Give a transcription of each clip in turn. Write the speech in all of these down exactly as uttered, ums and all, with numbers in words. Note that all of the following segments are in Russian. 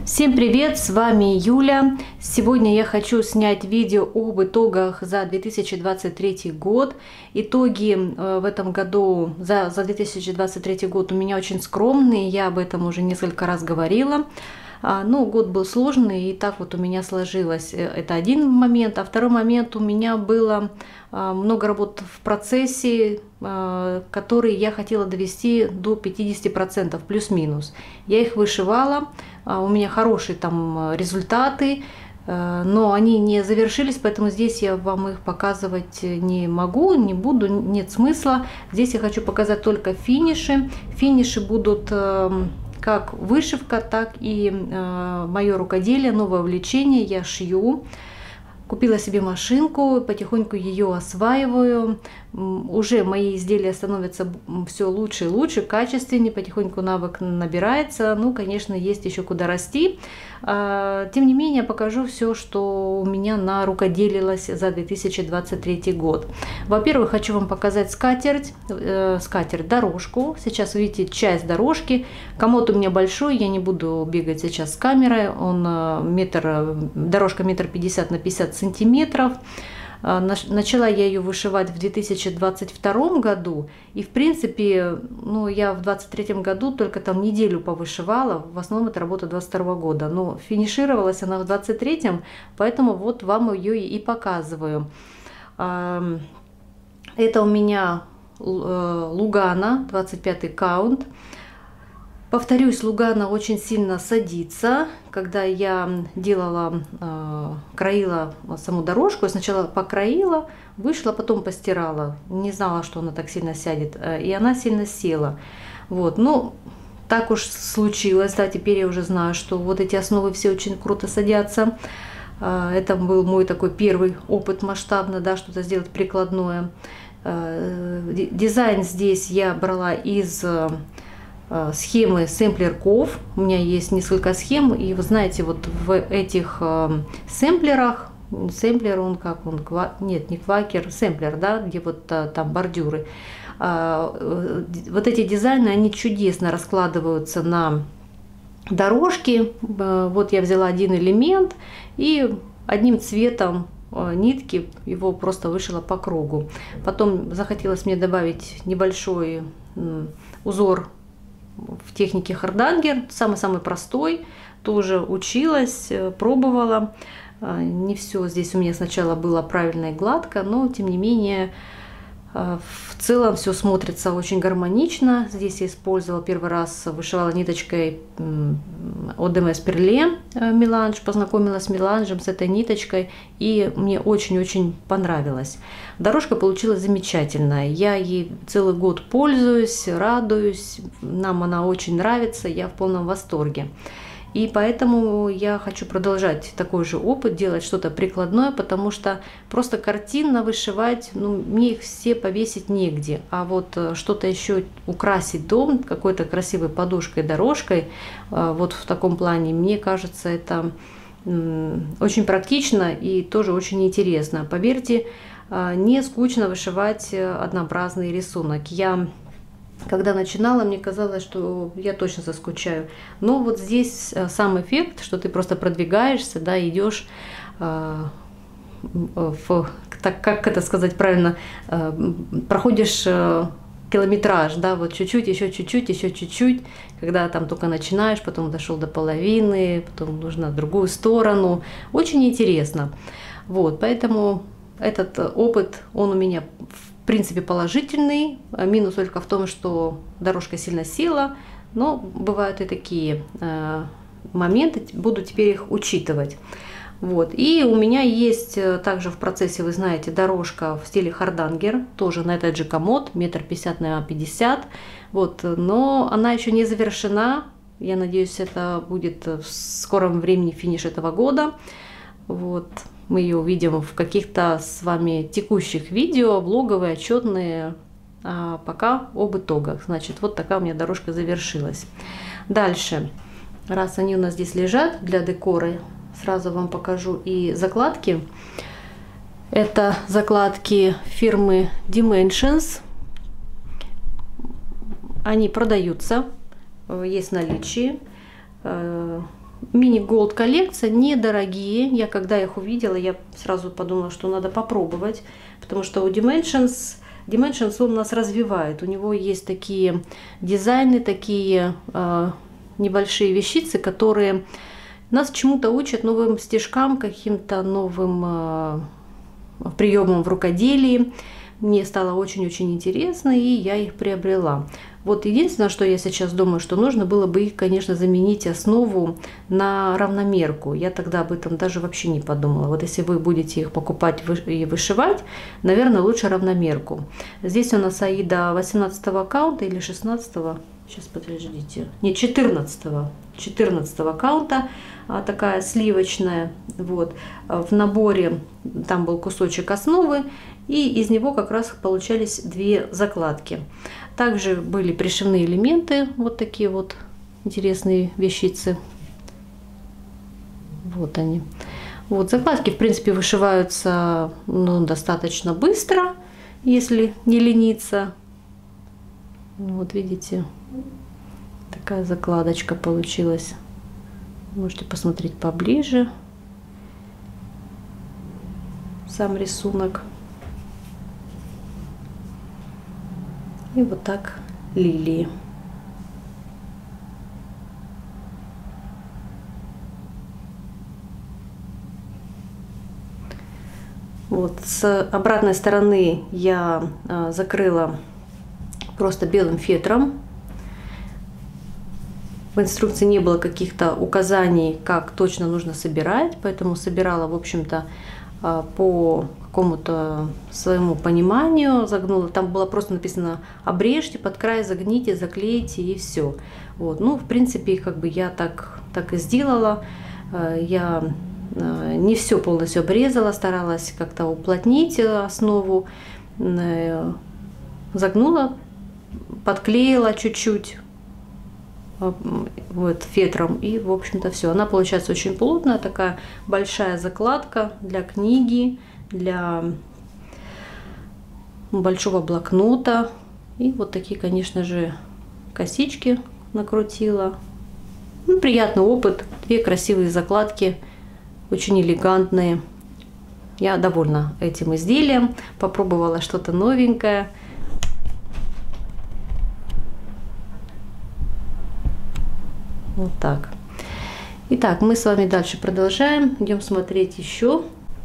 Всем привет, с вами Юля. Сегодня я хочу снять видео об итогах за две тысячи двадцать третий год. Итоги в этом году, за, за две тысячи двадцать третий год у меня очень скромные, я об этом уже несколько раз говорила. Ну, год был сложный, и так вот у меня сложилось. Это один момент. А второй момент, у меня было много работ в процессе, которые я хотела довести до пятидесяти процентов, плюс-минус. Я их вышивала, у меня хорошие там результаты, но они не завершились, поэтому здесь я вам их показывать не могу, не буду, нет смысла. Здесь я хочу показать только финиши. Финиши будут как вышивка, так и э, мое рукоделие, новое увлечение. Я шью. Купила себе машинку, потихоньку ее осваиваю. Уже мои изделия становятся все лучше и лучше, качественнее, потихоньку навык набирается. Ну, конечно, есть еще куда расти. Тем не менее, покажу все, что у меня нарукоделилось за две тысячи двадцать третий год. Во-первых, хочу вам показать скатерть, э, скатерть, дорожку. Сейчас вы видите часть дорожки. Комод у меня большой, я не буду бегать сейчас с камерой. Он метр, дорожка метр пятьдесят на пятьдесят сантиметров. Начала я ее вышивать в две тысячи двадцать втором году, и в принципе, ну, я в двадцать третьем году только там неделю повышивала, в основном это работа двадцать второго года, но финишировалась она в двадцать третьем, поэтому вот вам ее и показываю. Это у меня Лугана, двадцать пятый каунт. Повторюсь, Лугана очень сильно садится. Когда я делала, э, краила саму дорожку, я сначала покроила, вышла, потом постирала. Не знала, что она так сильно сядет, и она сильно села. Вот, ну, так уж случилось, да, теперь я уже знаю, что вот эти основы все очень круто садятся. Это был мой такой первый опыт масштабно, да, что-то сделать прикладное. Дизайн здесь я брала из схемы сэмплерков. У меня есть несколько схем, и вы знаете, вот в этих сэмплерах, сэмплер он как он, нет, не квакер, сэмплер, да, где вот там бордюры, вот эти дизайны, они чудесно раскладываются на дорожки. Вот я взяла один элемент и одним цветом нитки его просто вышила по кругу. Потом захотелось мне добавить небольшой узор в технике хардангер, самый-самый простой, тоже училась, пробовала. Не все здесь у меня сначала было правильно и гладко, но тем не менее в целом все смотрится очень гармонично. Здесь я использовала первый раз, вышивала ниточкой от эм эс Perlé меланж, познакомилась с меланжем, с этой ниточкой, и мне очень-очень понравилось. Дорожка получилась замечательная, я ей целый год пользуюсь, радуюсь, нам она очень нравится, я в полном восторге. И поэтому я хочу продолжать такой же опыт, делать что-то прикладное, потому что просто картинно вышивать, ну, мне их все повесить негде. А вот что-то еще украсить дом какой-то красивой подушкой, дорожкой, вот в таком плане, мне кажется, это очень практично и тоже очень интересно. Поверьте, не скучно вышивать однообразный рисунок. Я Когда начинала, мне казалось, что я точно заскучаю. Но вот здесь сам эффект, что ты просто продвигаешься, да, идешь э, в, так, как это сказать правильно, э, проходишь э, километраж, да, вот чуть-чуть, еще чуть-чуть, еще чуть-чуть, когда там только начинаешь, потом дошел до половины, потом нужно в другую сторону. Очень интересно. Вот, поэтому этот опыт, он у меня в принципе положительный. Минус только в том, что дорожка сильно села, но бывают и такие э, моменты, буду теперь их учитывать. Вот. И у меня есть также в процессе, вы знаете, дорожка в стиле хардангер, тоже на этот же комод, метр пятьдесят на пятьдесят, вот, но она еще не завершена. Я надеюсь, это будет в скором времени финиш этого года. Вот. Мы ее увидим в каких-то с вами текущих видео, влоговые, отчетные, а пока об итогах. Значит, вот такая у меня дорожка завершилась. Дальше, раз они у нас здесь лежат для декора, сразу вам покажу и закладки. Это закладки фирмы Dimensions. Они продаются, есть в наличии. мини-голд коллекция, недорогие. Я когда их увидела, я сразу подумала, что надо попробовать, потому что у Dimensions, Dimensions он нас развивает. У него есть такие дизайны, такие э, небольшие вещицы, которые нас чему-то учат, новым стежкам, каким-то новым э, приемам в рукоделии. Мне стало очень-очень интересно, и я их приобрела. Вот единственное, что я сейчас думаю, что нужно было бы их, конечно, заменить основу на равномерку. Я тогда об этом даже вообще не подумала. Вот если вы будете их покупать и вышивать, наверное, лучше равномерку. Здесь у нас Аида восемнадцатого каунта или шестнадцатого. Сейчас, подождите. Нет, четырнадцатого. четырнадцатого каунта. Такая сливочная. Вот. В наборе там был кусочек основы. И из него как раз получались две закладки. Также были пришивные элементы, вот такие вот интересные вещицы. Вот они. Вот закладки, в принципе, вышиваются, ну, достаточно быстро, если не лениться. Вот видите, такая закладочка получилась. Можете посмотреть поближе сам рисунок. И вот так лилии. Вот с обратной стороны я а, закрыла просто белым фетром. В инструкции не было каких-то указаний, как точно нужно собирать, поэтому собирала, в общем-то, по какому-то своему пониманию, загнула. Там было просто написано: обрежьте под край, загните, заклейте, и все. Вот. Ну, в принципе, как бы я так, так и сделала. Я не все полностью обрезала, старалась как-то уплотнить основу, загнула, подклеила чуть-чуть вот фетром, и, в общем-то, все. Она получается очень плотная, такая большая закладка для книги, для большого блокнота. И вот такие, конечно же, косички накрутила. Ну, приятный опыт. Две красивые закладки, очень элегантные. Я довольна этим изделием. Попробовала что-то новенькое. Вот так. Итак, мы с вами дальше продолжаем. Идем смотреть еще.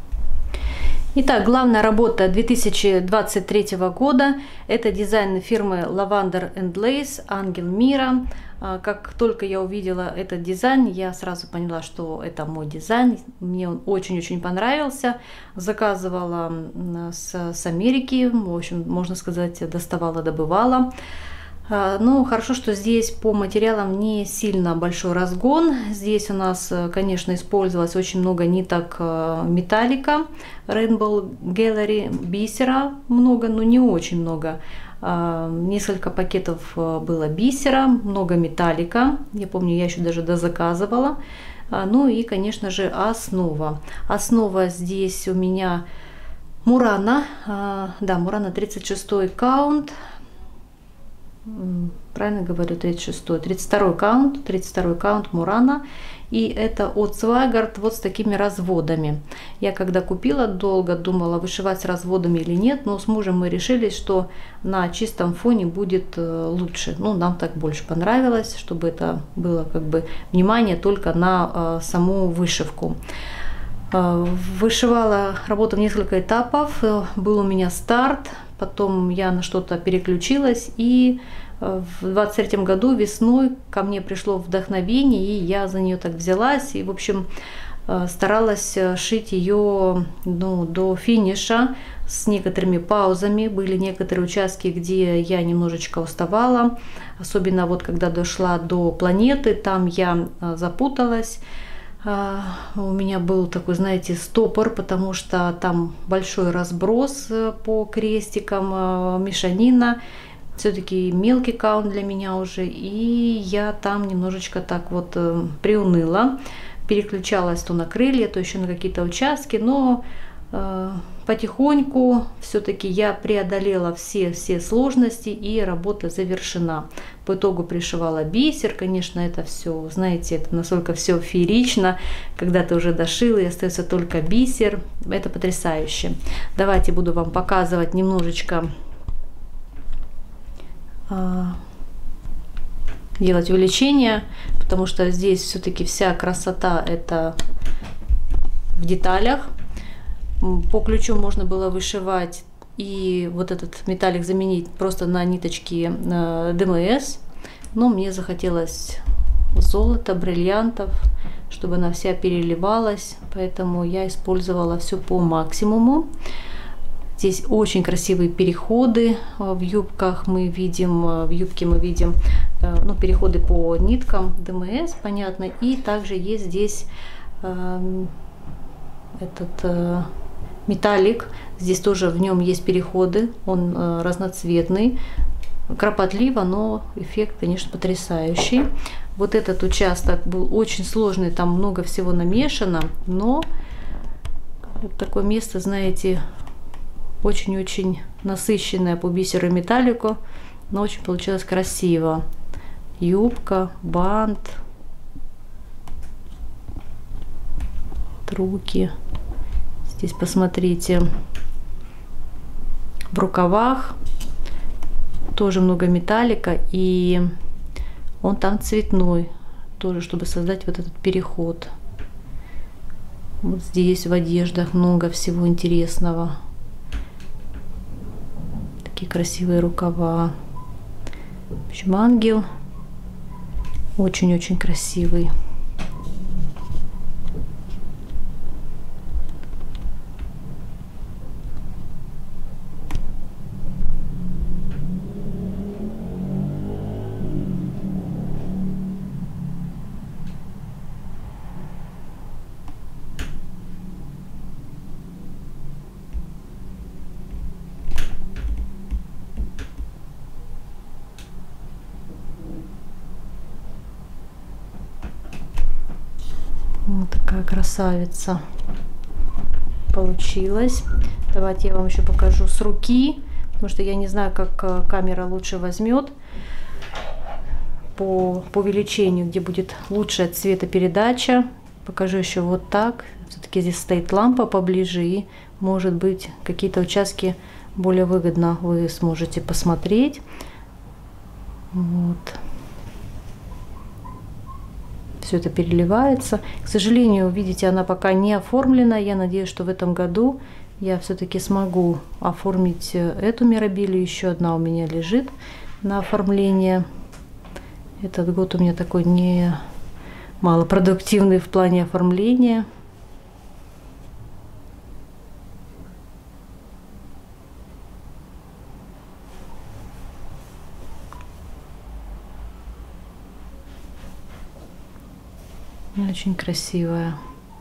Итак, главная работа две тысячи двадцать третьего года. Это дизайн фирмы Lavender and Lace, Ангел Мира. Как только я увидела этот дизайн, я сразу поняла, что это мой дизайн. Мне он очень-очень понравился. Заказывала с, с Америки. В общем, можно сказать, доставала, добывала. Ну, хорошо, что здесь по материалам не сильно большой разгон. Здесь у нас, конечно, использовалось очень много ниток металлика, Rainbow Gallery, бисера много, но не очень много. Несколько пакетов было бисера, много металлика. Я помню, я еще даже дозаказывала. Ну и, конечно же, основа. Основа здесь у меня Мурана. Да, Мурана тридцать шестой каунт. Правильно говорю, тридцать шестой, тридцать второй каунт, тридцать второй каунт Мурана. И это от Свайгард вот с такими разводами. Я когда купила, долго думала, вышивать с разводами или нет, но с мужем мы решили, что на чистом фоне будет лучше. Ну, нам так больше понравилось, чтобы это было как бы внимание только на саму вышивку. Вышивала работу в несколько этапов. Был у меня старт, потом я на что-то переключилась, и в двадцать третьем году весной ко мне пришло вдохновение, и я за нее так взялась, и, в общем, старалась шить ее, ну, до финиша с некоторыми паузами. Были некоторые участки, где я немножечко уставала, особенно вот когда дошла до планеты, там я запуталась. У меня был такой, знаете, стопор, потому что там большой разброс по крестикам, мешанина. Все-таки мелкий каунт для меня уже, и я там немножечко так вот приуныла. Переключалась то на крылья, то еще на какие-то участки, но потихоньку все-таки я преодолела все-все сложности, и работа завершена. По итогу пришивала бисер. Конечно, это все, знаете, это настолько все феерично, когда ты уже дошила и остается только бисер. Это потрясающе. Давайте буду вам показывать немножечко, делать увеличение, потому что здесь все-таки вся красота это в деталях. По ключу можно было вышивать и вот этот металлик заменить просто на ниточки ДМС, но мне захотелось золота, бриллиантов, чтобы она вся переливалась, поэтому я использовала все по максимуму. Здесь очень красивые переходы в юбках мы видим, в юбке мы видим, ну, переходы по ниткам ДМС, понятно, и также есть здесь э, этот э, металлик, здесь тоже в нем есть переходы, он э, разноцветный, кропотливо, но эффект, конечно, потрясающий. Вот этот участок был очень сложный, там много всего намешано, но вот такое место, знаете, очень-очень насыщенное по бисеру и металлику, но очень получилось красиво. Юбка, бант, руки. Здесь посмотрите, в рукавах тоже много металлика, и он там цветной, тоже чтобы создать вот этот переход. Вот здесь в одеждах много всего интересного. Такие красивые рукава. В общем, ангел очень-очень красивый. Вот такая красавица получилась. Давайте я вам еще покажу с руки, потому что я не знаю, как камера лучше возьмет по, по увеличению, где будет лучшая цветопередача. Покажу еще вот так. Все-таки здесь стоит лампа поближе, и может быть какие-то участки более выгодно вы сможете посмотреть. Вот. Все это переливается. К сожалению, видите, она пока не оформлена. Я надеюсь, что в этом году я все-таки смогу оформить эту мирабилию. Еще одна у меня лежит на оформление. Этот год у меня такой не малопродуктивный в плане оформления. Очень красивая.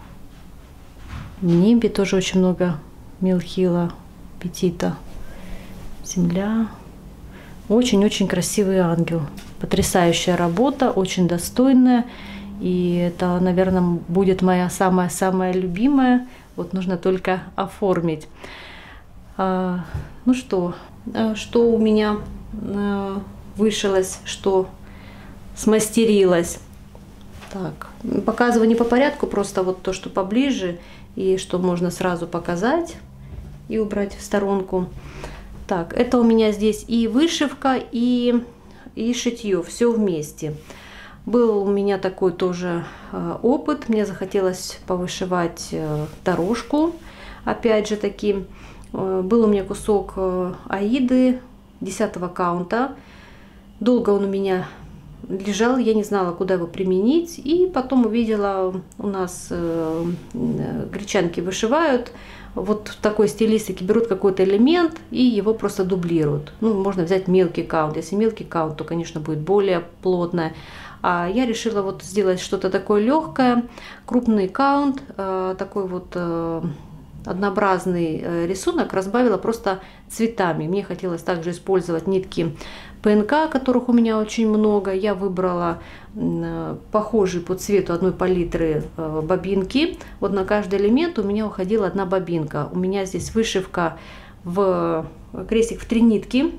В небе тоже очень много мелхила, петита. Земля. Очень-очень красивый ангел. Потрясающая работа, очень достойная. И это, наверное, будет моя самая-самая любимая. Вот нужно только оформить. А, ну что, что у меня вышилось, что смастерилось. Так, показываю не по порядку, просто вот то, что поближе, и что можно сразу показать и убрать в сторонку. Так, это у меня здесь и вышивка, и, и шитье, все вместе. Был у меня такой тоже э, опыт, мне захотелось повышивать э, дорожку, опять же таки. Э, был у меня кусок э, аиды десятого каунта, долго он у меня лежал, я не знала, куда его применить, и потом увидела, у нас э, гречанки вышивают вот в такой стилистике, берут какой-то элемент и его просто дублируют. Ну, можно взять мелкий каунт, если мелкий каунт, то, конечно, будет более плотное. А я решила вот сделать что-то такое легкое, крупный каунт, э, такой вот э, однообразный рисунок разбавила просто цветами. Мне хотелось также использовать нитки ПНК, которых у меня очень много. Я выбрала похожие по цвету одной палитры бобинки. Вот на каждый элемент у меня уходила одна бобинка. У меня здесь вышивка в крестик в три нитки.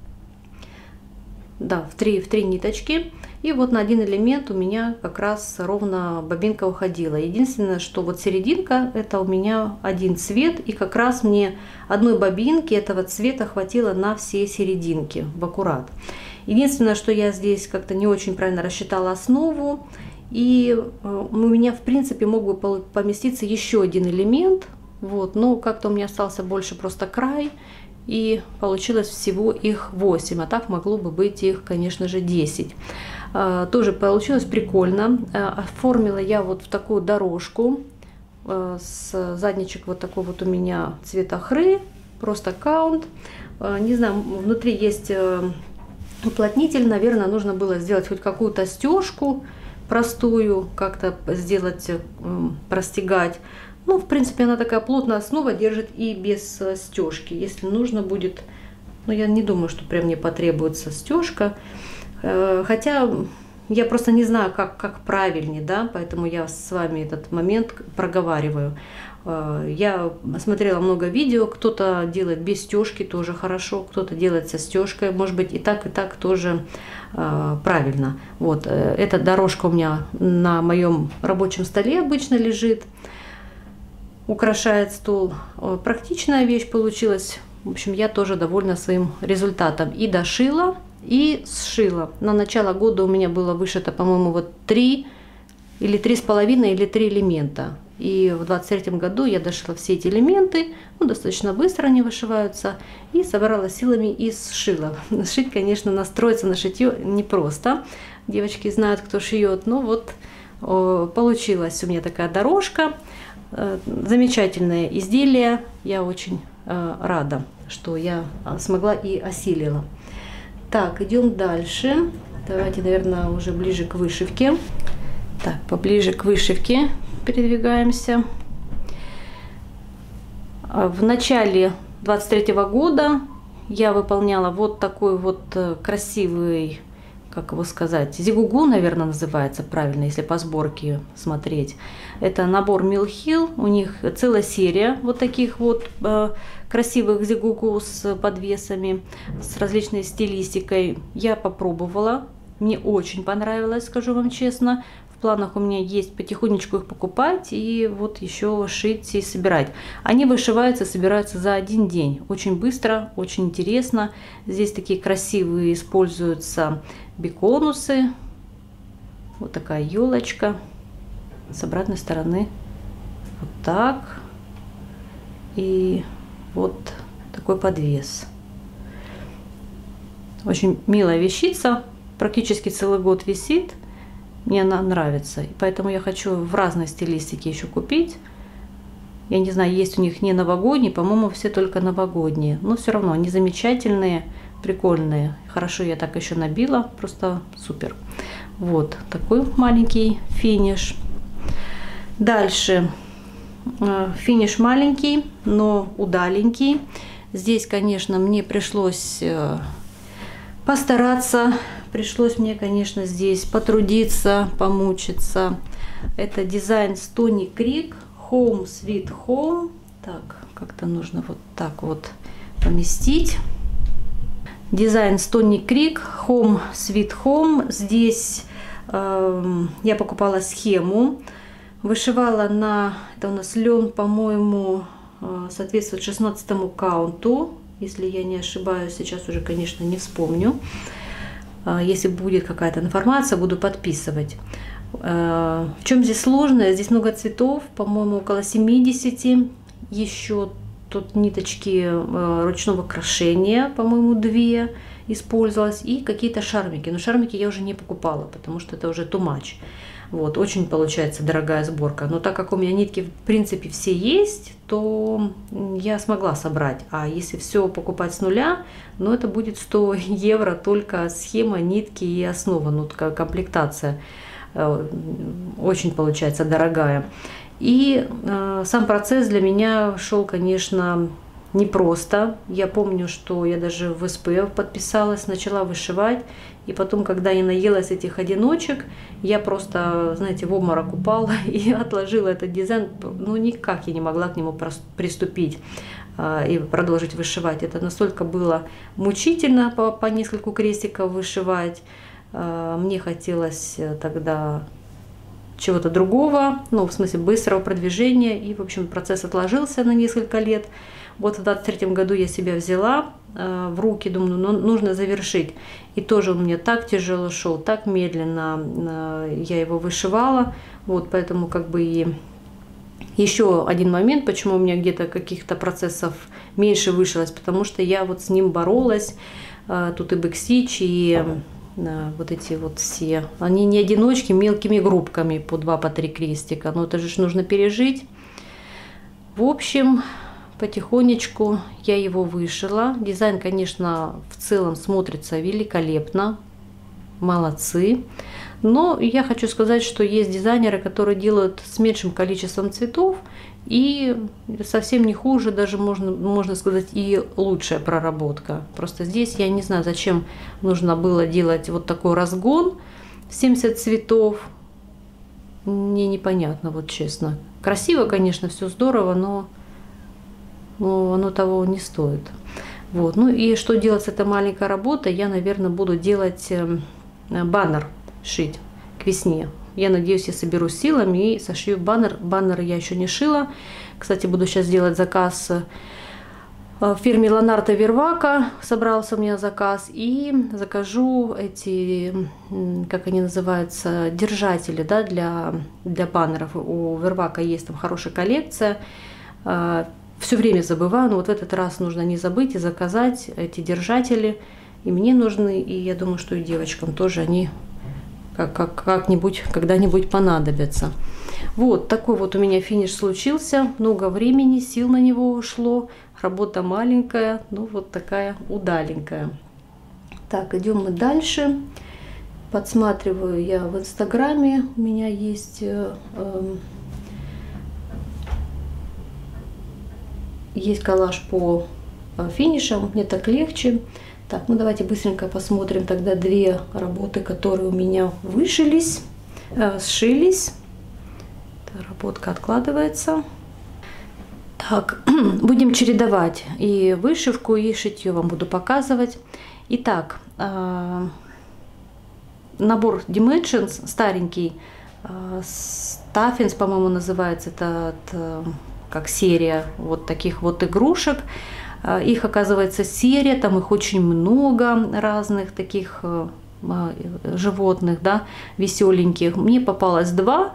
Да, в три, в три ниточки. И вот на один элемент у меня как раз ровно бобинка уходила. Единственное, что вот серединка, это у меня один цвет. И как раз мне одной бобинки этого цвета хватило на все серединки в аккурат. Единственное, что я здесь как-то не очень правильно рассчитала основу. И у меня, в принципе, мог бы поместиться еще один элемент. Вот, но как-то у меня остался больше просто край. И получилось всего их восемь, а так могло бы быть их, конечно же, десять. Тоже получилось прикольно. Оформила я вот в такую дорожку. С задничек вот такой вот у меня цвет охры, просто каунт. Не знаю, внутри есть уплотнитель, наверное, нужно было сделать хоть какую-то стежку простую, как-то сделать, простегать. Ну, в принципе, она такая плотная основа, держит и без стежки. Если нужно будет, ну, я не думаю, что прям мне потребуется стежка. Хотя я просто не знаю, как, как правильнее, да, поэтому я с вами этот момент проговариваю. Я смотрела много видео, кто-то делает без стежки, тоже хорошо, кто-то делает со стежкой, может быть, и так, и так тоже правильно. Вот, эта дорожка у меня на моем рабочем столе обычно лежит. Украшает стол. Практичная вещь получилась. В общем, я тоже довольна своим результатом. И дошила, и сшила. На начало года у меня было вышито, по-моему, вот три или три с половиной или три элемента. И в двадцать третьем году я дошила все эти элементы. Ну, достаточно быстро они вышиваются. И собрала силами и сшила. Шить, конечно, настроиться на шитье непросто. Девочки знают, кто шьет. Но вот получилась у меня такая дорожка. Замечательное изделие. Я очень э, рада, что я смогла и осилила. Так, идем дальше. Давайте, наверное, уже ближе к вышивке. Так, поближе к вышивке передвигаемся. В начале двадцать третьего года я выполняла вот такой вот красивый, как его сказать, зигугу, наверное, называется правильно, если по сборке смотреть. Это набор Mill Hill, у них целая серия вот таких вот э, красивых зигугу с подвесами, с различной стилистикой. Я попробовала, мне очень понравилось, скажу вам честно. В планах у меня есть потихонечку их покупать и вот еще шить и собирать. Они вышиваются, собираются за один день. Очень быстро, очень интересно. Здесь такие красивые используются беконусы. Вот такая елочка. С обратной стороны вот так. И вот такой подвес. Очень милая вещица. Практически целый год висит. Мне она нравится. Поэтому я хочу в разной стилистике еще купить. Я не знаю, есть у них не новогодние. По-моему, все только новогодние. Но все равно они замечательные, прикольные. Хорошо, я так еще набила. Просто супер. Вот такой маленький финиш. Дальше финиш маленький, но удаленький. Здесь, конечно, мне пришлось постараться. Пришлось мне, конечно, здесь потрудиться, помучиться. Это дизайн Stony Creek Home Sweet Home. Так, как-то нужно вот так вот поместить. Дизайн Stony Creek Home Sweet Home. Здесь э, я покупала схему. Вышивала на, это у нас лен, по-моему, соответствует шестнадцатому каунту, если я не ошибаюсь, сейчас уже, конечно, не вспомню. Если будет какая-то информация, буду подписывать. В чем здесь сложное? Здесь много цветов, по-моему, около семидесяти. Еще тут ниточки ручного крошения, по-моему, две использовалось. И какие-то шармики. Но шармики я уже не покупала, потому что это уже too much. Вот, очень получается дорогая сборка. Но так как у меня нитки в принципе все есть, то я смогла собрать. А если все покупать с нуля, ну это будет сто евро только схема, нитки и основа, ну такая комплектация. Очень получается дорогая. И э, сам процесс для меня шел, конечно, непросто. Я помню, что я даже в СП подписалась, начала вышивать. И потом, когда я наелась этих одиночек, я просто, знаете, в обморок упала и отложила этот дизайн. Ну, никак я не могла к нему приступить и продолжить вышивать. Это настолько было мучительно по, по нескольку крестиков вышивать. Мне хотелось тогда чего-то другого, ну, в смысле быстрого продвижения. И, в общем, процесс отложился на несколько лет. Вот в двадцать третьем году я себя взяла э, в руки, думаю, ну, нужно завершить. И тоже он мне так тяжело шел, так медленно э, я его вышивала. Вот, поэтому как бы и еще один момент, почему у меня где-то каких-то процессов меньше вышилось, потому что я вот с ним боролась. Э, тут и бэкстич, и э, вот эти вот все. Они не одиночки, мелкими группками по два, по три крестика. Но это же нужно пережить. В общем, потихонечку я его вышила. Дизайн, конечно, в целом смотрится великолепно. Молодцы. Но я хочу сказать, что есть дизайнеры, которые делают с меньшим количеством цветов. И совсем не хуже, даже можно, можно сказать, и лучшая проработка. Просто здесь я не знаю, зачем нужно было делать вот такой разгон. семьдесят цветов. Мне непонятно, вот честно. Красиво, конечно, все здорово, но... но оно того не стоит. Вот. Ну и что делать с этой маленькой работой? Я, наверное, буду делать баннер, шить к весне. Я надеюсь, я соберусь силами и сошью баннер. Баннер я еще не шила. Кстати, буду сейчас делать заказ в фирме Leonardo Vervaca. Собрался у меня заказ. И закажу эти, как они называются, держатели, да, для, для баннеров. У Vervaca есть там хорошая коллекция. Все время забываю, но вот в этот раз нужно не забыть и заказать эти держатели. И мне нужны, и я думаю, что и девочкам тоже они как, как, как-нибудь, когда-нибудь понадобятся. Вот такой вот у меня финиш случился. Много времени, сил на него ушло. Работа маленькая, ну вот такая удаленькая. Так, идем мы дальше. Подсматриваю я в Инстаграме. У меня есть... Э, э, Есть коллаж по финишам, мне так легче. Так, ну давайте быстренько посмотрим тогда две работы, которые у меня вышились, э, сшились. Эта работка откладывается. Так, будем чередовать и вышивку, и шитье вам буду показывать. Итак, э, набор Dimensions старенький, э, Staffins, по-моему, называется, это от... Э, как серия вот таких вот игрушек. Их, оказывается, серия, там их очень много разных таких животных, да, веселеньких. Мне попалось два.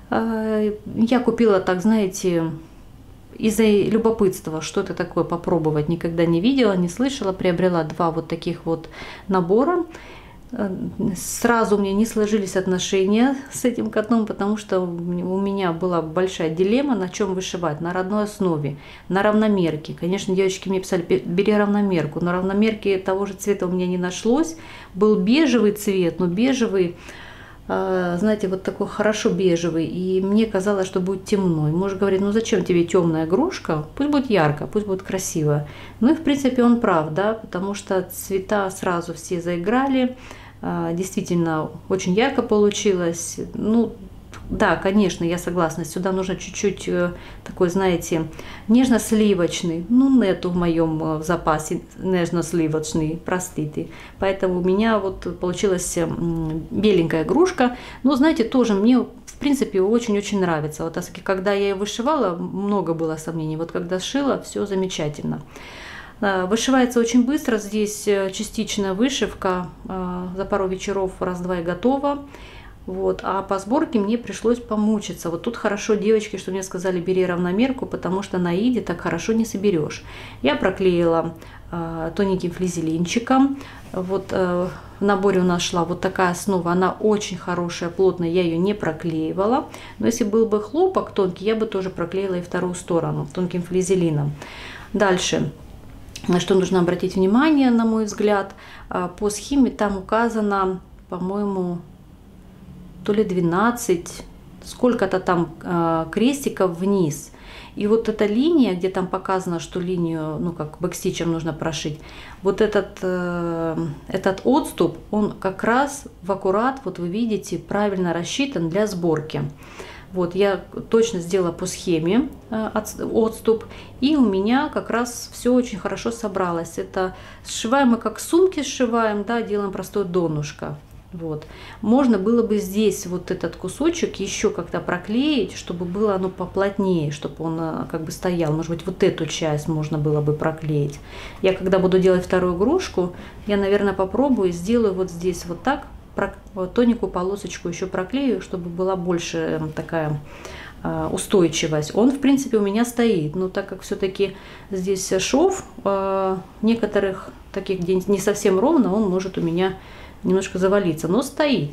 Я купила, так знаете, из-за любопытства, что это такое, попробовать. Никогда не видела, не слышала. Приобрела два вот таких вот набора. Сразу у меня не сложились отношения с этим котом, потому что у меня была большая дилемма, на чем вышивать. На родной основе, на равномерке. Конечно, девочки мне писали, бери равномерку. Но равномерки того же цвета у меня не нашлось. Был бежевый цвет, но бежевый, знаете, вот такой хорошо бежевый. И мне казалось, что будет темно. И муж говорит, ну зачем тебе темная игрушка? Пусть будет ярко, пусть будет красиво. Ну и в принципе он прав, да, потому что цвета сразу все заиграли. Действительно, очень ярко получилось. Ну, да, конечно, я согласна. Сюда нужно чуть-чуть такой, знаете, нежно-сливочный. Ну, нету в моем запасе нежно-сливочный, простите. Поэтому у меня вот получилась беленькая игрушка. Но, знаете, тоже мне, в принципе, очень-очень нравится. Вот когда я ее вышивала, много было сомнений. Вот когда сшила, все замечательно. Вышивается очень быстро, здесь частичная вышивка, за пару вечеров раз-два и готово. Вот. А по сборке мне пришлось помучиться. Вот тут хорошо девочки, что мне сказали, бери равномерку, потому что на иде так хорошо не соберешь. Я проклеила тоненьким флизелинчиком. Вот в наборе у нас шла вот такая основа, она очень хорошая, плотная, я ее не проклеивала. Но если был бы хлопок тонкий, я бы тоже проклеила и вторую сторону тонким флизелином. Дальше. На что нужно обратить внимание, на мой взгляд, по схеме там указано, по-моему, то ли двенадцать, сколько-то там э, крестиков вниз. И вот эта линия, где там показано, что линию, ну как бэкстичем нужно прошить, вот этот, э, этот отступ, он как раз в аккурат, вот вы видите, правильно рассчитан для сборки. Вот я точно сделала по схеме э, отступ, и у меня как раз все очень хорошо собралось. Это сшиваем мы как сумки сшиваем, да, делаем простое донышко. Вот. Можно было бы здесь вот этот кусочек еще как-то проклеить, чтобы было оно поплотнее, чтобы он как бы стоял. Может быть, вот эту часть можно было бы проклеить. Я когда буду делать вторую игрушку, я, наверное, попробую, сделаю вот здесь вот так, тоненькую полосочку еще проклею, чтобы была больше такая устойчивость. Он, в принципе, у меня стоит, но так как все-таки здесь шов некоторых таких, где не совсем ровно, он может у меня немножко завалиться, но стоит.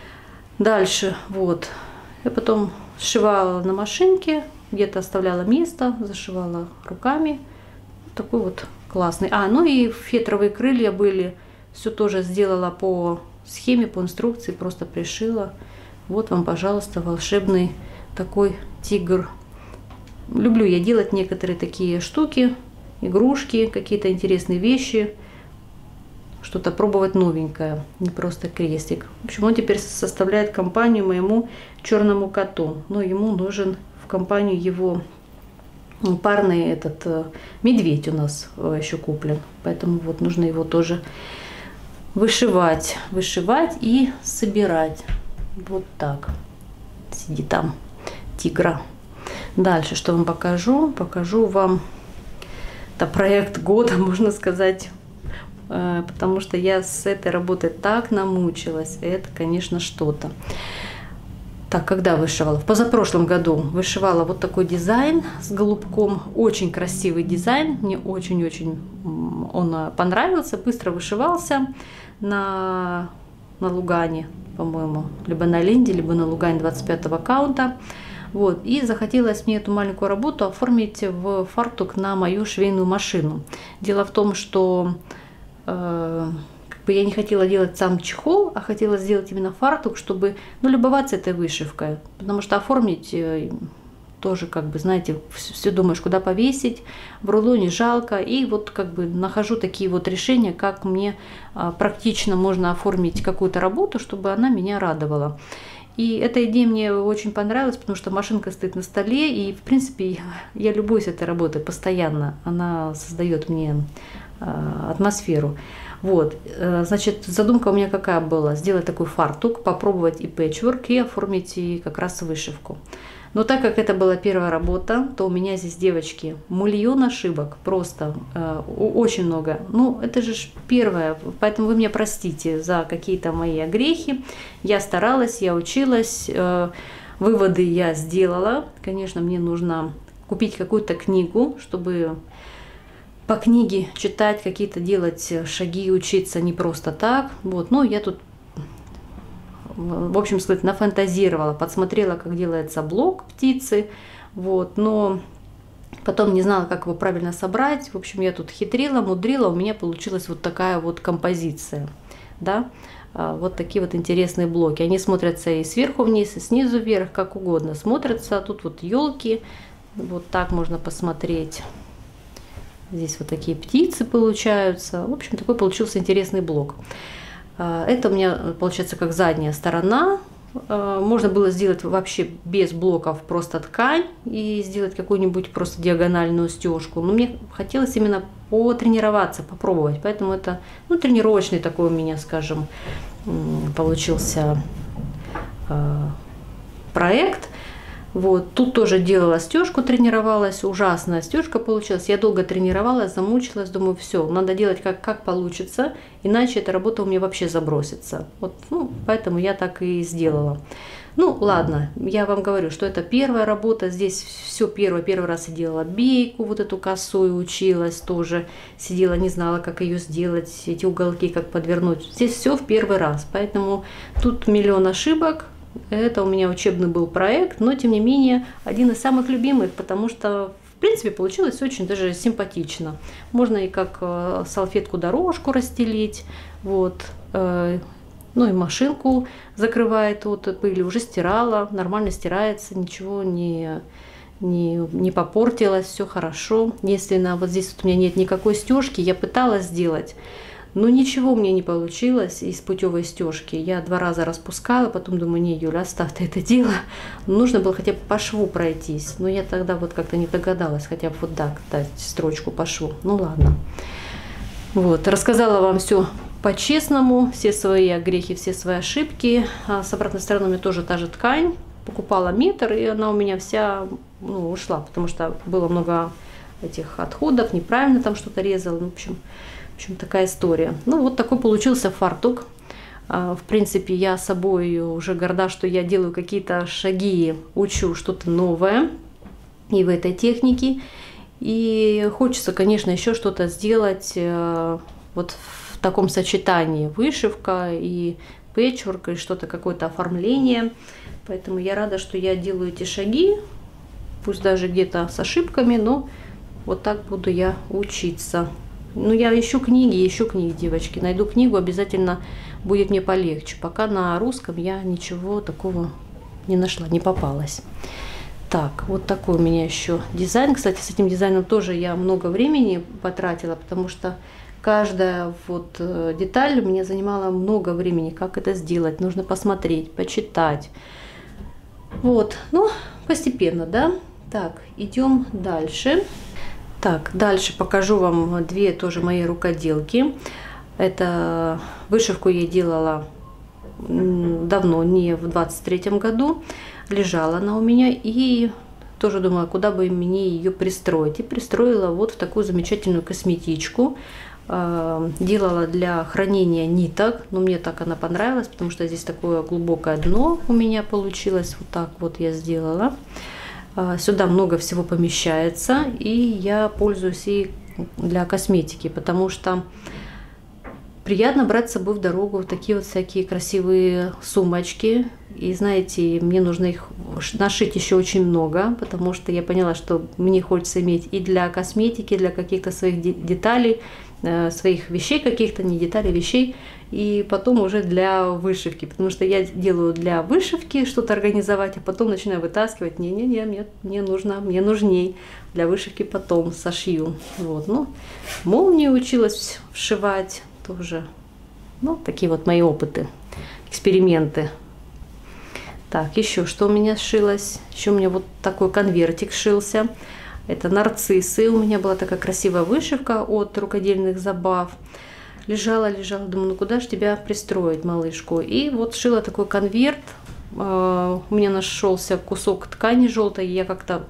Дальше, вот, я потом сшивала на машинке, где-то оставляла место, зашивала руками. Такой вот классный. А, ну и фетровые крылья были, все тоже сделала по схеме, по инструкции, просто пришила. Вот вам, пожалуйста, волшебный такой тигр. Люблю я делать некоторые такие штуки, игрушки, какие-то интересные вещи. Что-то пробовать новенькое, не просто крестик. В общем, он теперь составляет компанию моему черному коту. Но ему нужен в компанию его парный этот медведь у нас еще куплен. Поэтому вот нужно его тоже вышивать. Вышивать и собирать. Вот так. Сиди там, тигра. Дальше, что вам покажу? Покажу вам это проект года, можно сказать. Потому что я с этой работой так намучилась. Это, конечно, что-то. Так, когда вышивала? В позапрошлом году вышивала вот такой дизайн с голубком. Очень красивый дизайн. Мне очень-очень он понравился. Быстро вышивался на, на Лугане, по-моему. Либо на Ленде, либо на Лугане двадцать пятого каунта. Вот. И захотелось мне эту маленькую работу оформить в фартук на мою швейную машину. Дело в том, что как бы я не хотела делать сам чехол, а хотела сделать именно фартук, чтобы ну, любоваться этой вышивкой. Потому что оформить тоже, как бы, знаете, все думаешь, куда повесить, в рулоне жалко. И вот как бы нахожу такие вот решения, как мне практично можно оформить какую-то работу, чтобы она меня радовала. И эта идея мне очень понравилась, потому что машинка стоит на столе, и, в принципе, я любуюсь этой работой постоянно. Она создает мне атмосферу. Вот, значит, задумка у меня какая была? Сделать такой фартук, попробовать и пэтчворк, и оформить и как раз вышивку. Но так как это была первая работа, то у меня здесь, девочки, миллион ошибок, просто э, очень много. Ну, это же первое, поэтому вы меня простите за какие-то мои огрехи. Я старалась, я училась, э, выводы я сделала. Конечно, мне нужно купить какую-то книгу, чтобы по книге читать, какие-то делать шаги, учиться не просто так. Вот, но я тут, в общем сказать, нафантазировала, подсмотрела, как делается блок птицы, вот, но потом не знала, как его правильно собрать. В общем, я тут хитрила, мудрила, у меня получилась вот такая вот композиция, да, вот такие вот интересные блоки. Они смотрятся и сверху вниз, и снизу вверх, как угодно смотрятся. Тут вот елки, вот так можно посмотреть. Здесь вот такие птицы получаются. В общем, такой получился интересный блок. Это у меня получается как задняя сторона. Можно было сделать вообще без блоков просто ткань и сделать какую-нибудь просто диагональную стежку. Но мне хотелось именно потренироваться, попробовать. Поэтому это ну, тренировочный такой у меня, скажем, получился проект. Вот, тут тоже делала стежку, тренировалась, ужасная стежка получилась. Я долго тренировалась, замучилась, думаю, все, надо делать как, как получится, иначе эта работа у меня вообще забросится. Вот, ну, поэтому я так и сделала. Ну, ладно, я вам говорю, что это первая работа, здесь все первое, первый раз я делала бейку, вот эту косую училась тоже, сидела, не знала, как ее сделать, эти уголки, как подвернуть. Здесь все в первый раз, поэтому тут миллион ошибок. Это у меня учебный был проект, но тем не менее один из самых любимых, потому что в принципе получилось очень даже симпатично. Можно и как салфетку дорожку расстелить, вот, Ну и машинку закрывает от пыли, уже стирала, нормально стирается, ничего не, не, не попортилось, все хорошо. Если на вот здесь вот у меня нет никакой стежки, я пыталась сделать, но ничего мне не получилось из путевой стежки. Я два раза распускала, потом думаю, не, Юля, оставь ты это дело. Нужно было хотя бы по шву пройтись. Но я тогда вот как-то не догадалась, хотя бы вот так дать строчку по шву. Ну ладно. Вот, рассказала вам все по-честному, все свои грехи, все свои ошибки. А с обратной стороны у меня тоже та же ткань. Покупала метр, и она у меня вся, ну, ушла, потому что было много этих отходов, неправильно там что-то резала. Ну, в общем, в общем, такая история. Ну, вот такой получился фартук. В принципе, я собой уже горда, что я делаю какие-то шаги, учу что-то новое и в этой технике. И хочется, конечно, еще что-то сделать вот в таком сочетании: вышивка и пэтчворк, и что-то, какое-то оформление. Поэтому я рада, что я делаю эти шаги, пусть даже где-то с ошибками, но вот так буду я учиться. Ну, я ищу книги, ищу книги, девочки. Найду книгу, обязательно будет мне полегче. Пока на русском я ничего такого не нашла, не попалась. Так, вот такой у меня еще дизайн. Кстати, с этим дизайном тоже я много времени потратила, потому что каждая вот деталь у меня занимала много времени. Как это сделать? Нужно посмотреть, почитать. Вот, ну, постепенно, да? Так, идем дальше. Так, дальше покажу вам две тоже мои рукоделки. Это вышивку я делала давно, не в двадцать третьем году. Лежала она у меня, и тоже думала, куда бы мне ее пристроить. И пристроила вот в такую замечательную косметичку. Делала для хранения ниток, но мне так она понравилась, потому что здесь такое глубокое дно у меня получилось. Вот так вот я сделала. Сюда много всего помещается, и я пользуюсь и для косметики, потому что приятно брать с собой в дорогу вот такие вот всякие красивые сумочки. И знаете, мне нужно их нашить еще очень много, потому что я поняла, что мне хочется иметь и для косметики, для каких-то своих деталей, своих вещей каких-то, не деталей, вещей, и потом уже для вышивки, потому что я делаю для вышивки что-то организовать, а потом начинаю вытаскивать, не-не-не, мне, мне нужно, мне нужней, для вышивки потом сошью. Вот, ну, молнию училась вшивать тоже, ну, такие вот мои опыты, эксперименты. Так, еще что у меня сшилось, еще у меня вот такой конвертик сшился. Это нарциссы. У меня была такая красивая вышивка от рукодельных забав. Лежала, лежала, думаю, ну куда же тебя пристроить, малышку? И вот сшила такой конверт. У меня нашелся кусок ткани желтой. Я как-то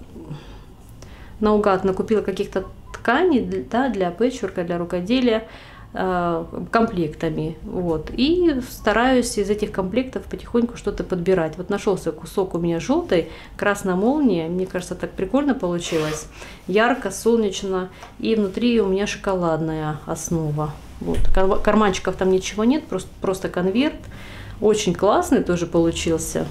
наугад накупила каких-то тканей, да, для пэтчворка, для рукоделия, комплектами. Вот. И стараюсь из этих комплектов потихоньку что-то подбирать. Вот нашелся кусок у меня желтой, красная молния. Мне кажется, так прикольно получилось. Ярко, солнечно. И внутри у меня шоколадная основа. Вот. Карманчиков там ничего нет, просто, просто конверт. Очень классный тоже получился.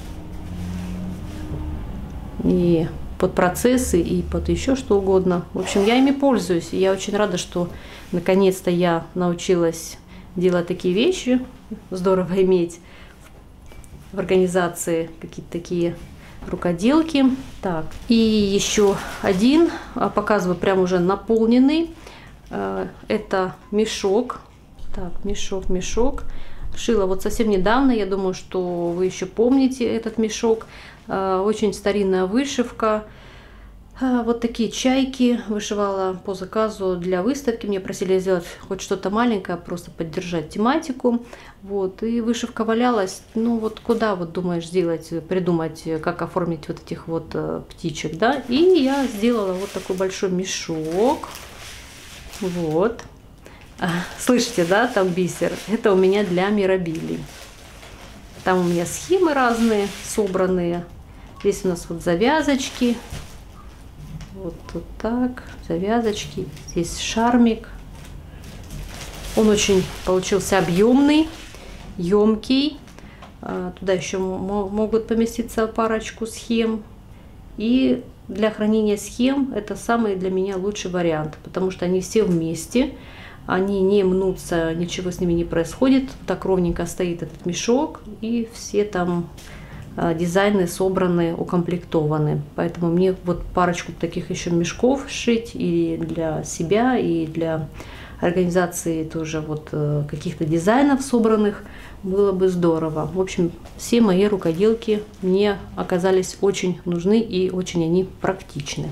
И под процессы, и под еще что угодно. В общем, я ими пользуюсь. И я очень рада, что наконец-то я научилась делать такие вещи. Здорово иметь в организации какие-то такие рукоделки. Так, и еще один, показываю, прям уже наполненный. Это мешок. Так, мешок, мешок. Шила вот совсем недавно. Я думаю, что вы еще помните этот мешок. Очень старинная вышивка. Вот такие чайки вышивала по заказу для выставки. Мне просили сделать хоть что-то маленькое, просто поддержать тематику. Вот, и вышивка валялась. Ну вот куда, вот думаешь, сделать, придумать, как оформить вот этих вот птичек, да? И я сделала вот такой большой мешок. Вот. Слышите, да, там бисер? Это у меня для мирабилий. Там у меня схемы разные, собранные. Здесь у нас вот завязочки. Вот тут так, завязочки. Здесь шармик. Он очень получился объемный, емкий. Туда еще могут поместиться парочку схем. И для хранения схем это самый для меня лучший вариант, потому что они все вместе. они не мнутся, ничего с ними не происходит. Так ровненько стоит этот мешок, и все там дизайны собраны, укомплектованы. Поэтому мне вот парочку таких еще мешков сшить и для себя, и для организации тоже вот каких-то дизайнов собранных было бы здорово. В общем, все мои рукоделки мне оказались очень нужны и очень они практичны.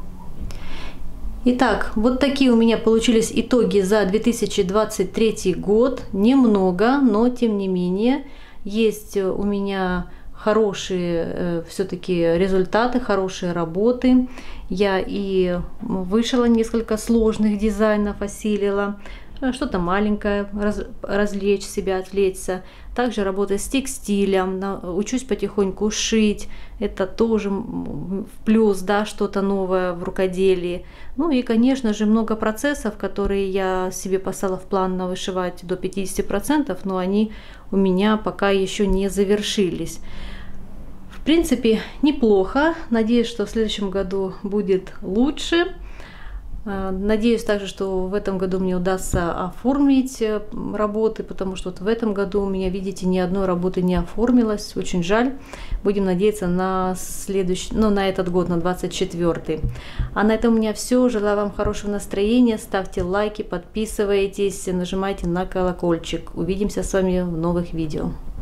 Итак, вот такие у меня получились итоги за две тысячи двадцать третий год. Немного, но тем не менее есть у меня хорошие э, все-таки результаты, хорошие работы. Я и вышила несколько сложных дизайнов, осилила. Что-то маленькое, раз, развлечь себя, отвлечься. Также работаю с текстилем, на, учусь потихоньку шить. Это тоже в плюс, да, что-то новое в рукоделии. Ну и, конечно же, много процессов, которые я себе поставила в план на вышивать до пятидесяти процентов, но они у меня пока еще не завершились. В принципе, неплохо. Надеюсь, что в следующем году будет лучше. Надеюсь также, что в этом году мне удастся оформить работы, потому что вот в этом году у меня, видите, ни одной работы не оформилось. Очень жаль. Будем надеяться на следующий, ну, на этот год, на двадцать четвёртый. А на этом у меня все. Желаю вам хорошего настроения. Ставьте лайки, подписывайтесь, нажимайте на колокольчик. Увидимся с вами в новых видео.